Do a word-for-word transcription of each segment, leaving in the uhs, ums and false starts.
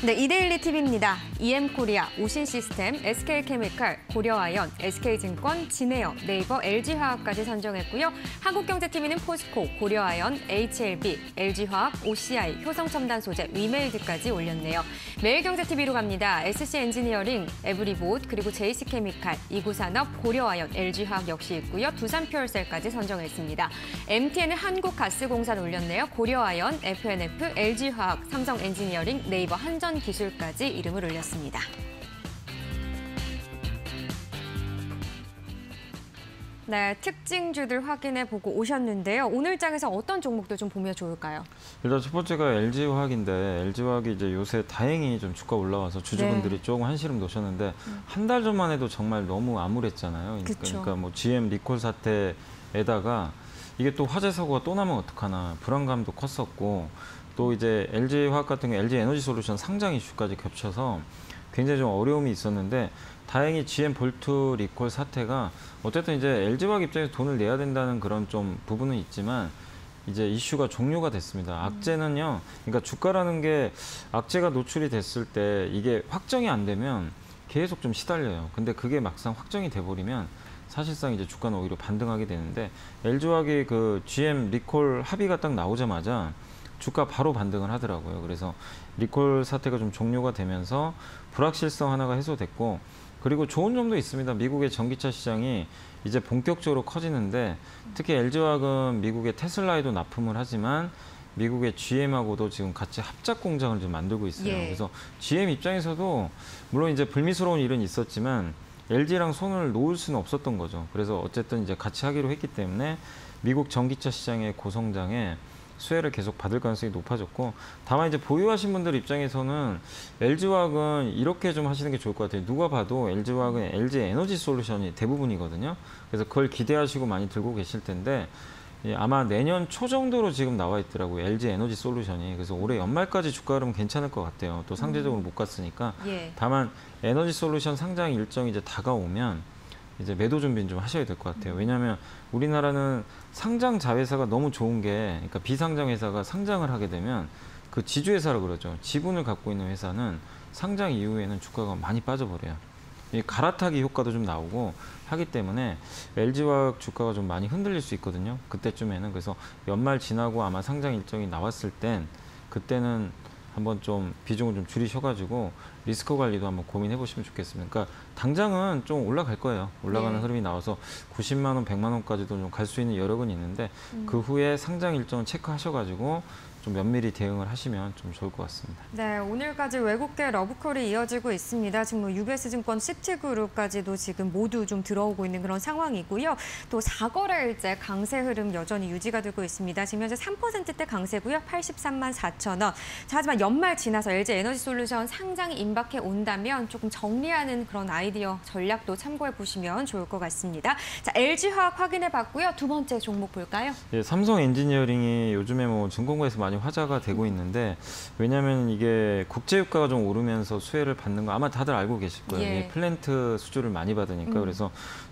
네, 이데일리 티비입니다. 이엠코리아, 오신시스템, 에스케이케미칼, 고려아연, 에스케이증권, 진에어, 네이버, 엘지화학까지 선정했고요. 한국경제티비는 포스코, 고려아연, 에이치엘비, 엘지화학, 오씨아이, 효성첨단소재, 위메일드까지 올렸네요. 매일경제티비로 갑니다. 에스씨엔지니어링, 에브리봇, 그리고 제이씨케미칼, 이구산업, 고려아연, 엘지화학 역시 있고요. 두산퓨얼셀까지 선정했습니다. 엠티엔은 한국가스공사 올렸네요. 고려아연, 에프엔에프, 엘지화학, 삼성엔지니어링, 네이버 한전 기술까지 이름을 올렸습니다. 네, 특징주들 확인해보고 오셨는데요. 오늘 장에서 어떤 종목들 좀 보면 좋을까요? 일단 첫 번째가 엘지화학인데 엘지화학이 이제 요새 다행히 좀 주가 올라와서 주주분들이 네. 조금 한시름 놓으셨는데 음. 한 달 전만 해도 정말 너무 암울했잖아요. 그러니까, 그러니까 뭐 지엠 리콜 사태에다가 이게 또 화재 사고가 또 나면 어떡하나 불안감도 컸었고 또 이제 엘지화학 같은 경우 엘지에너지솔루션 상장 이슈까지 겹쳐서 굉장히 좀 어려움이 있었는데 다행히 지엠 볼트 리콜 사태가 어쨌든 이제 엘지화학 입장에서 돈을 내야 된다는 그런 좀 부분은 있지만 이제 이슈가 종료가 됐습니다. 악재는요, 그러니까 주가라는 게 악재가 노출이 됐을 때 이게 확정이 안 되면 계속 좀 시달려요. 근데 그게 막상 확정이 돼버리면 사실상 이제 주가는 오히려 반등하게 되는데 엘지화학이 그 지엠 리콜 합의가 딱 나오자마자 주가 바로 반등을 하더라고요. 그래서 리콜 사태가 좀 종료가 되면서 불확실성 하나가 해소됐고 그리고 좋은 점도 있습니다. 미국의 전기차 시장이 이제 본격적으로 커지는데 특히 엘지화학은 미국의 테슬라에도 납품을 하지만 미국의 지엠하고도 지금 같이 합작 공장을 좀 만들고 있어요. 예. 그래서 지엠 입장에서도 물론 이제 불미스러운 일은 있었지만 엘지랑 손을 놓을 수는 없었던 거죠. 그래서 어쨌든 이제 같이 하기로 했기 때문에 미국 전기차 시장의 고성장에 수혜를 계속 받을 가능성이 높아졌고 다만 이제 보유하신 분들 입장에서는 엘지화학은 이렇게 좀 하시는 게 좋을 것 같아요. 누가 봐도 엘지화학은 엘지 에너지 솔루션이 대부분이거든요. 그래서 그걸 기대하시고 많이 들고 계실 텐데 아마 내년 초 정도로 지금 나와 있더라고요. 엘지 에너지 솔루션이. 그래서 올해 연말까지 주가 흐르면 괜찮을 것 같아요. 또 상대적으로 못 갔으니까. 예. 다만 에너지 솔루션 상장 일정이 이제 다가오면 이제 매도 준비는 좀 하셔야 될 것 같아요. 왜냐하면 우리나라는 상장 자회사가 너무 좋은 게, 그러니까 비상장 회사가 상장을 하게 되면 그 지주회사라고 그러죠. 지분을 갖고 있는 회사는 상장 이후에는 주가가 많이 빠져버려요. 이 갈아타기 효과도 좀 나오고 하기 때문에 엘지화학 주가가 좀 많이 흔들릴 수 있거든요. 그때쯤에는. 그래서 연말 지나고 아마 상장 일정이 나왔을 땐 그때는 한번 좀 비중을 좀 줄이셔가지고 리스크 관리도 한번 고민해 보시면 좋겠습니다. 그러니까 당장은 좀 올라갈 거예요. 올라가는 네. 흐름이 나와서 구십만 원, 백만 원까지도 좀 갈 수 있는 여력은 있는데 음. 그 후에 상장 일정을 체크하셔가지고 좀 면밀히 대응을 하시면 좀 좋을 것 같습니다. 네, 오늘까지 외국계 러브콜이 이어지고 있습니다. 지금 뭐 유비에스증권, 시티그룹까지도 지금 모두 좀 들어오고 있는 그런 상황이고요. 또 사거래일제 강세 흐름 여전히 유지가 되고 있습니다. 지금 현재 삼 퍼센트대 강세고요. 팔십삼만 사천 원. 자, 하지만 연말 지나서 엘지 에너지솔루션 상장이 임박해 온다면 조금 정리하는 그런 아이디어 전략도 참고해 보시면 좋을 것 같습니다. 자, 엘지화학 확인해 봤고요. 두 번째 종목 볼까요? 예, 삼성 엔지니어링이 요즘에 뭐 증권가에서 많이 화제가 되고 있는데 왜냐하면 이게 국제유가가 좀 오르면서 수혜를 받는 거 아마 다들 알고 계실 거예요. 예. 플랜트 수주를 많이 받으니까. 음. 그래서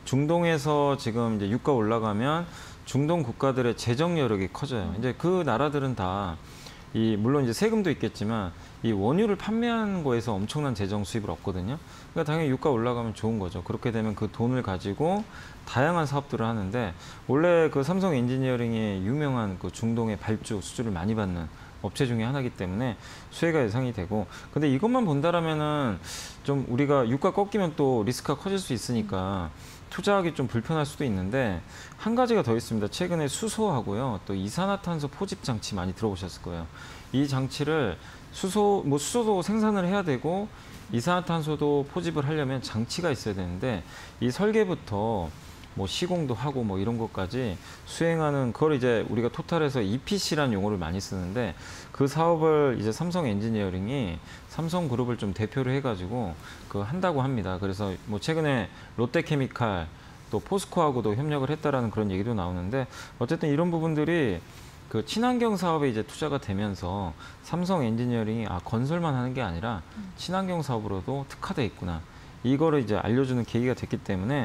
중동에서 지금 이제 유가 올라가면 중동 국가들의 재정 여력이 커져요. 음. 이제 그 나라들은 다 이 물론 이제 세금도 있겠지만 이 원유를 판매하는 거에서 엄청난 재정 수입을 얻거든요. 그러니까 당연히 유가 올라가면 좋은 거죠. 그렇게 되면 그 돈을 가지고 다양한 사업들을 하는데 원래 그 삼성 엔지니어링의 유명한 그 중동의 발주 수주를 많이 받는 업체 중에 하나이기 때문에 수혜가 예상이 되고 근데 이것만 본다라면은 좀 우리가 유가 꺾이면 또 리스크가 커질 수 있으니까 투자하기 좀 불편할 수도 있는데 한 가지가 더 있습니다. 최근에 수소하고요. 또 이산화탄소 포집 장치 많이 들어보셨을 거예요. 이 장치를 수소, 뭐 수소도 생산을 해야 되고 이산화탄소도 포집을 하려면 장치가 있어야 되는데 이 설계부터 뭐 시공도 하고 뭐 이런 것까지 수행하는 그걸 이제 우리가 토탈에서 이피씨라는 용어를 많이 쓰는데 그 사업을 이제 삼성 엔지니어링이 삼성그룹을 좀 대표를 해가지고 그 한다고 합니다. 그래서 뭐 최근에 롯데케미칼 또 포스코하고도 협력을 했다라는 그런 얘기도 나오는데 어쨌든 이런 부분들이 그 친환경 사업에 이제 투자가 되면서 삼성 엔지니어링이 아 건설만 하는 게 아니라 친환경 사업으로도 특화돼 있구나. 이거를 이제 알려주는 계기가 됐기 때문에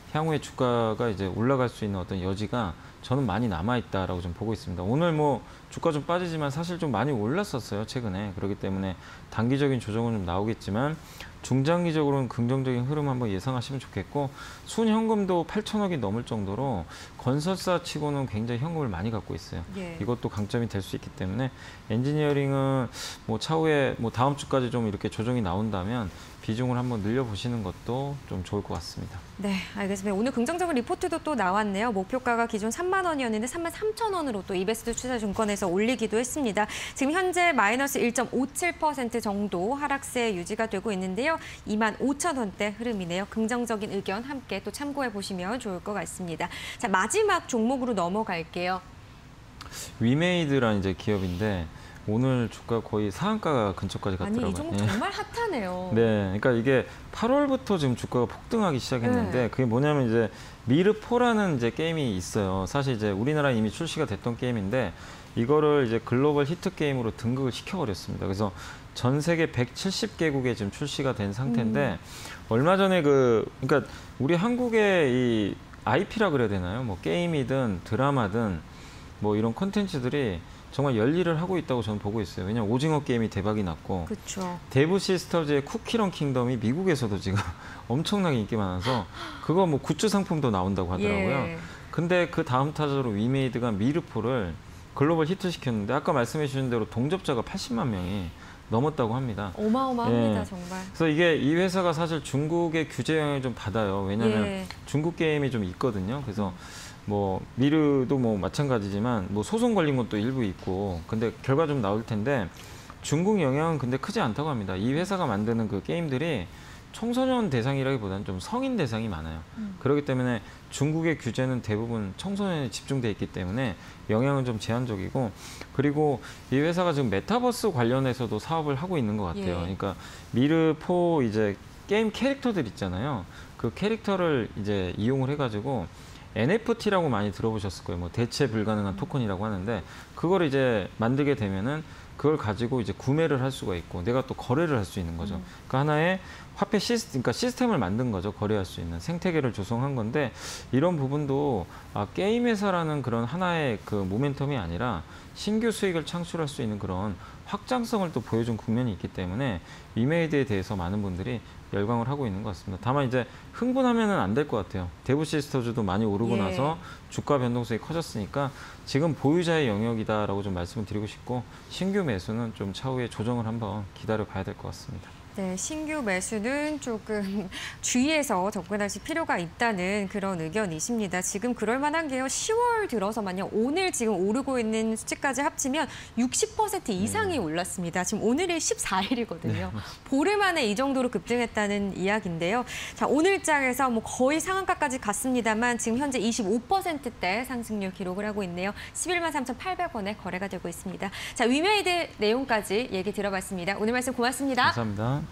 향후에 주가가 이제 올라갈 수 있는 어떤 여지가 저는 많이 남아있다라고 좀 보고 있습니다. 오늘 뭐 주가 좀 빠지지만 사실 좀 많이 올랐었어요, 최근에. 그렇기 때문에 단기적인 조정은 좀 나오겠지만 중장기적으로는 긍정적인 흐름 한번 예상하시면 좋겠고, 순현금도 팔천억이 넘을 정도로 건설사 치고는 굉장히 현금을 많이 갖고 있어요. 예. 이것도 강점이 될 수 있기 때문에 엔지니어링은 뭐 차후에 뭐 다음 주까지 좀 이렇게 조정이 나온다면 비중을 한번 늘려보시는 것도 좀 좋을 것 같습니다. 네, 알겠습니다. 오늘 긍정적인 리포트도 또 나왔네요. 목표가가 기존 삼만 원이었는데 삼만 삼천 원으로 또 이베스트 투자증권에서 올리기도 했습니다. 지금 현재 마이너스 일 점 오칠 퍼센트 정도 하락세 유지가 되고 있는데요. 이만 오천 원대 흐름이네요. 긍정적인 의견 함께 또 참고해 보시면 좋을 것 같습니다. 자, 마지막 종목으로 넘어갈게요. 위메이드라는 이제 기업인데 오늘 주가 거의 상한가 근처까지 갔더라고요. 아니, 이 종목 정말 핫하네요. 네, 그러니까 이게 팔월부터 지금 주가가 폭등하기 시작했는데 네. 그게 뭐냐면 이제 미르포라는 이제 게임이 있어요. 사실 이제 우리나라에 이미 출시가 됐던 게임인데 이거를 이제 글로벌 히트 게임으로 등극을 시켜버렸습니다. 그래서 전 세계 백칠십 개국에 지금 출시가 된 상태인데 음. 얼마 전에 그 그러니까 우리 한국의 이 아이피라 그래야 되나요? 뭐 게임이든 드라마든 뭐 이런 콘텐츠들이 정말 열일을 하고 있다고 저는 보고 있어요. 왜냐하면 오징어 게임이 대박이 났고 그쵸. 데브 시스터즈의 쿠키런 킹덤이 미국에서도 지금 엄청나게 인기 많아서 그거 뭐 굿즈 상품도 나온다고 하더라고요. 예. 근데 그 다음 타자로 위메이드가 미르포를 글로벌 히트시켰는데 아까 말씀해 주신 대로 동접자가 팔십만 명이 넘었다고 합니다. 어마어마합니다, 예. 정말. 그래서 이게 이 회사가 사실 중국의 규제 영향을 좀 받아요. 왜냐하면 예. 중국 게임이 좀 있거든요. 그래서 뭐 미르도 뭐 마찬가지지만 뭐 소송 걸린 것도 일부 있고 근데 결과 좀 나올 텐데 중국 영향은 근데 크지 않다고 합니다. 이 회사가 만드는 그 게임들이 청소년 대상이라기보다는 좀 성인 대상이 많아요. 음. 그렇기 때문에 중국의 규제는 대부분 청소년에 집중돼 있기 때문에 영향은 좀 제한적이고 그리고 이 회사가 지금 메타버스 관련해서도 사업을 하고 있는 것 같아요. 예. 그러니까 미르포 이제 게임 캐릭터들 있잖아요. 그 캐릭터를 이제 이용을 해가지고 엔에프티라고 많이 들어보셨을 거예요. 뭐 대체 불가능한 토큰이라고 하는데 그걸 이제 만들게 되면은 그걸 가지고 이제 구매를 할 수가 있고 내가 또 거래를 할 수 있는 거죠. 음. 그 하나의 화폐 시스템, 그러니까 시스템을 만든 거죠. 거래할 수 있는 생태계를 조성한 건데 이런 부분도 아, 게임 회사라는 그런 하나의 그 모멘텀이 아니라 신규 수익을 창출할 수 있는 그런 확장성을 또 보여준 국면이 있기 때문에 위메이드에 대해서 많은 분들이 열광을 하고 있는 것 같습니다. 다만 이제 흥분하면은 안 될 것 같아요. 데브 시스터즈도 많이 오르고 예. 나서 주가 변동성이 커졌으니까 지금 보유자의 영역이다라고 좀 말씀을 드리고 싶고 신규 매수는 좀 차후에 조정을 한번 기다려 봐야 될 것 같습니다. 네, 신규 매수는 조금 주의해서 접근하실 필요가 있다는 그런 의견이십니다. 지금 그럴 만한 게요. 시월 들어서만요. 오늘 지금 오르고 있는 수치까지 합치면 육십 퍼센트 이상이 음. 올랐습니다. 지금 오늘이 십사 일이거든요. 네. 보름 만에 이 정도로 급등했다는 이야기인데요. 자, 오늘장에서 뭐 거의 상한가까지 갔습니다만 지금 현재 이십오 퍼센트대 상승률 기록을 하고 있네요. 십일만 삼천팔백 원에 거래가 되고 있습니다. 자, 위메이드 내용까지 얘기 들어봤습니다. 오늘 말씀 고맙습니다. 감사합니다.